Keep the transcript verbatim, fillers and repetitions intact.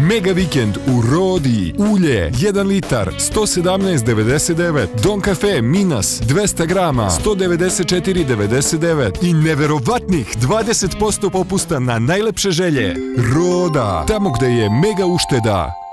Mega vikend u Rodi. Ulje jedan litar sto sedamnaest devedeset devet. Don kafe Minas dvesta grama sto devedeset četiri devedeset devet. I neverovatnih dvadeset posto popusta na najlepše želje. Roda, tamo gde je mega ušteda.